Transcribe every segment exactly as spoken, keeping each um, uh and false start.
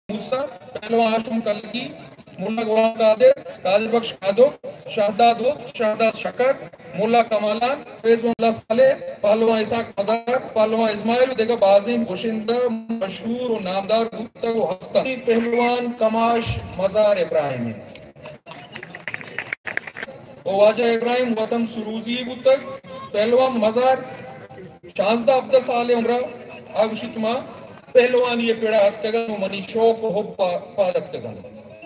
موسیٰ پہلوان ہاشم کلگی مولا غلام قادر قادر بخش قادو شہداد ہود شہداد شکر مولا کمالان فیض مولا صالح پہلوان اسحاق مزار پہلوان اسماعیل دیگر بازین گوشندہ مشہور و نامدار بودتا و ہستا پہلوان کماش مزار ابراہیم واجہ ابراہیم وطن سروزی بودتا پہلوان مزار شانزدہ عبدہ سال عمرہ آگوشی کما پہلوان یہ پیڑا حد کگن و منی شوق و حب پالت کگن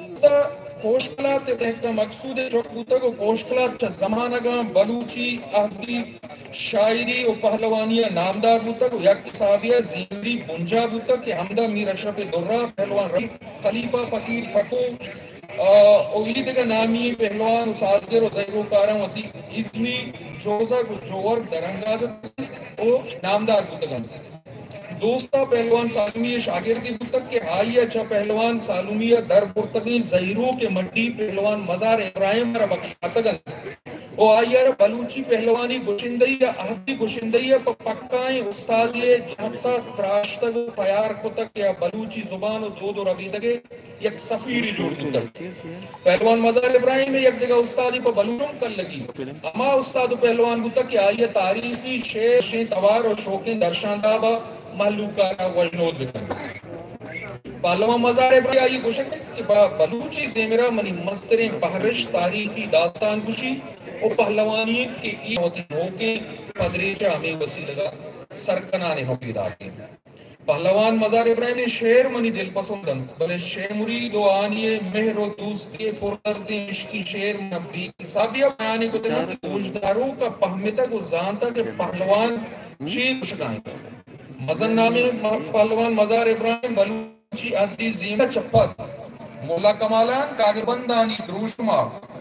کوشکلات تحقہ مقصود چوک بودتا کو کوشکلات چا زمانگاں بلوچی اہدی شاعری و پہلوانی نامدار بودتا کو یک تصابیہ زیمری بنجا بودتا کہ حمدہ میر اشرف درہ پہلوان رہی خلیفہ فقیر پکو اوہید کا نامی پہلوان سازگر و زہر و کارم و اسمی جوزہ کو جوور درنگازت او نامدار بودتا دوستا پہلوان سالمیہ شاگردی بودتک کہ آئیے اچھا پہلوان سالمیہ در برتگی زہروں کے مڈی پہلوان مزار ابراہیم را بخشاتگن او آئیے را بلوچی پہلوانی گوشندئی احدی گوشندئی پا پکائیں استادی جہتا تراشتگ پیار کتک یا بلوچی زبان و دود و رویدگے یک سفیری جوڑ بودتک پہلوان مزار ابراہیم میں یک دگہ استادی پا بلوچوں کل لگی اما استاد پہلوان بودتک کہ آئیے تاریخی شیر شین توار و شوکین درشاندابا محلوکارا وجنود بکن پہلوان مزار ابراہیم آئی گوشک کہ بلوچی زیمرہ منی مسترین بحرش تاریخی داستان گوشی او پہلوانیت کے ای ہوتی ہوکے پدریچہ ہمیں وسیلگا سرکنانے ہوکی داتے پہلوان مزار ابراہیم نے شعر منی دل پسندن بلے شعر مرید و آنیے مہر و دوستی پردردی عشقی شعر نبی کسابیہ بیانی کو تنہا وجداروں کا پہمتا کو زانتا کہ پہلوان چیز کشکائیں مزن نامی پہلوان مزار ابراہیم بلوچی عدی زیمہ چپت مولا کمالان کاغبندانی دروشما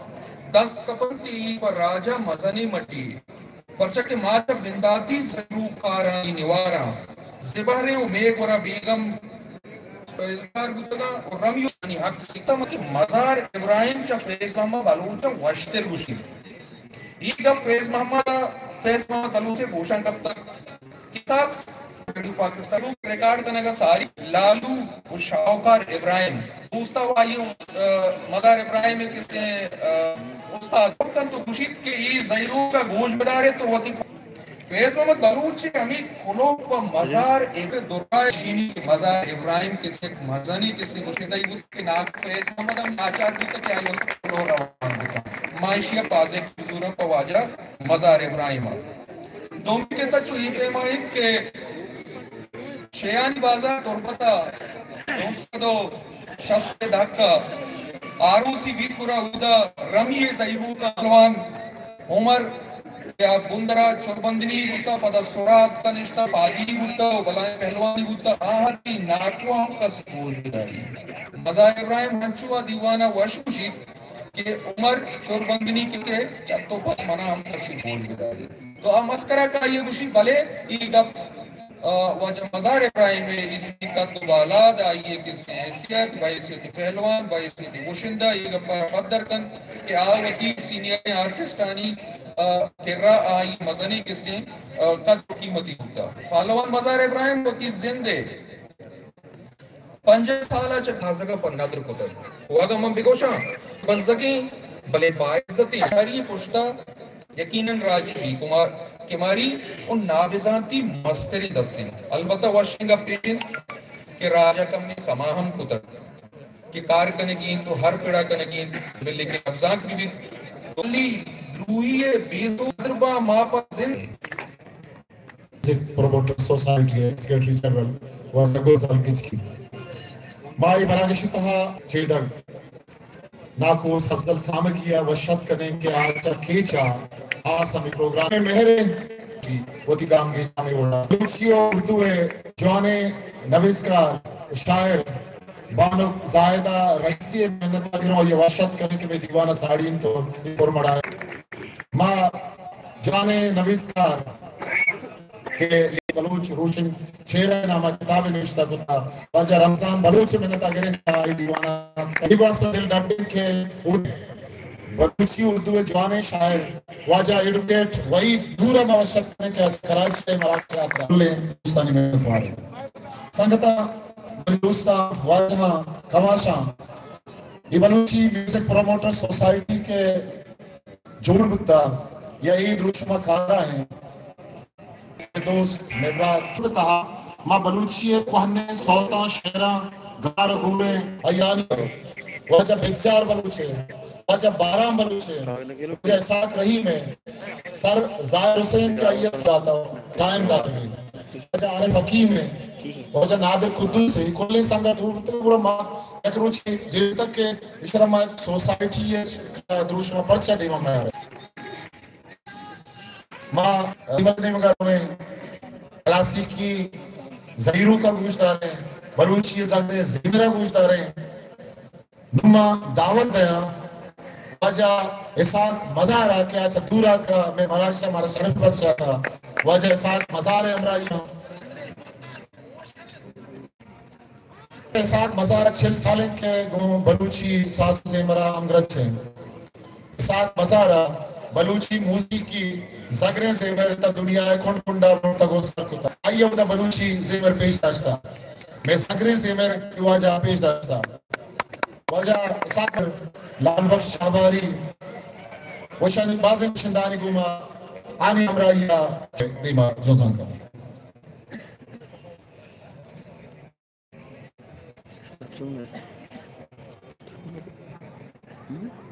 دست کپنتی ای پر راجہ مزنی مٹی پرچک ماتا بنداتی ضرور کارانی نوارا زبہرے و میگ ورہ بیگم ازگار گتگا و رمیو یعنی حق سکتا مکی مزار ابراہیم چا فیض محمد بلوچا وشتر گوشی یہ جب فیض محمد فیض محمد بلوچے گوشن کب تک کتاس ریڈیو پاکستانوں ریکارڈ کرنے کا ساری لالو و شاوکار ابراہیم دوستا ہوا یہ مدار ابراہیم ہے کس نے استاد کن تو خوشید کہ یہ زہروں کا گوش بدارے تو وہ فیض محمد بلوچ ہمیں کھلو کا مزار ایک درائے شینی مزار ابراہیم کس ایک مزانی کس نے مشکدہ یہ بود کہ ناک فیض محمد ہم ناچار دیتا کہ آئی وسط کھلو روان دیتا معاشیہ پازے کی زورہ پا واجہ مزار ابراہیم دومی کے سچو یہ پیمائید کہ شیعانی بازار تربتا دوستدو شست دھکا آروسی بیت پورا ہودا رمی زہروں کا پہلوان عمر یا بندرہ چوربندنی ہوتا پدا سورات کا نشتہ پاگی ہوتا و بلائیں پہلوانی ہوتا آہر کی ناکوہ ہم کا سکوش بداری مزار ابراہیم ہنچوہ دیوانا وشوشید کہ عمر چوربندنی کے چتو پر منہ ہم کا سکوش بداری تو ہم مسکرہ کا یہ گوشی بلے یہ گپ وجہ مزار ابراہیم میں اسی کا تو بالاد آئیے کس نے حیثیت بحیثیت پہلوان بحیثیت وشندہ یہ گپا قدر کن کہ آوتی سینئر آرٹسٹانی کرہ آئی مزنی کس نے قدر قیمتی ہوتا پہلوان مزار ابراہیم وقتی زندے پنجہ سالہ چک تازگا پر نادر کتر ہوا گا من بگوشاں بس زکی بلے باعزتی ہری پشتا یقیناً راجی بھی کماری ان نابزانتی مستری دستیں البتہ واشنگا پیٹن کہ راجہ کم میں سماہم کتر کہ کار کنگین تو ہر پیڑا کنگین ملے کے افزانک بھی بھی دلی دروہی بیزو دربا ماپا زند پروموٹر سوسائٹی ہے سیکرٹری جنرل وزنگو زلگیج کی مائی براگشی تہا چیدگ ناکو سبزل سامگیا وشت کرنے کے آجا کیچا آسامی پروگرام میں مہرے وہ دی گام گیچا میں اڑا لوچیو اردو ہے جوانے نویسکار شاعر بانو زائدہ رئیسی محنت گروں یہ وشت کرنے کے میں دیوانہ ساڑین تو پر مڑا ہے ماں جوانے نویسکار کہ بلوچ روشن شیرہ نامہ کتاب نوشتہ کتا واجہ رمضان بلوچ محنت گریں آئی دیوانہ دیوانہ دل ڈاٹن کے بلوچی اردو جوانے شاعر واجہ ایڈوکیٹ وہی دورہ موشک کرنے کے کراچ سے مراکش آترا لے دوستانی محنت وارے سنگتا دوستا واجہ کماشا یہ بلوچی میوزک پروموٹر سوسائٹی کے جوڑ بتا یا عید روشما کھارا ہیں دوست میبرات تہا ماں بلوچی کوہنے سوتا شہرہ گار گورے ایرانی واجہ بھجار بلوچے واجہ بارام بلوچے واجہ اساق رحیم ہے سر ظاہر حسین کا ایس داتا ٹائم داتا ہے واجہ عارف حکیم ہے واجہ نادر قدوس ہے کلے سنگا دورتے بڑا ماں ایک روچے جیل تک کہ اشارہ ماں سوسائٹی ہے دروش ماں پرچہ دیما میں آ رہے ماں دیمت نے مگر ہوئے کلاسیکی زہیروں کا گوشت دارے بلوچی زگرے زیمرہ گوشت دارے نما دعوت دیا واجہ اساق مزار آکے آچھا دورا کا میں مراکشہ ہمارا صرف پر چاہتا واجہ اساق مزار امرائی اساق مزار چھل سالیں کے گوں بلوچی ساز زیمرہ امگرچ ہیں اساق مزار بلوچی موسیقی زگرے زیمر تا دنیا ہے کھنڈ کنڈا بروتا گوسر کتا آئیے ہوتا بلوچی زیمر پیش داشتا میں زگرے زیمر کی واجہ پیش داشتا واجہ اساق لال بخش شاباری وشان بازن شندانی گوما آنی امرائیہ دیما جوزان کا Hmm?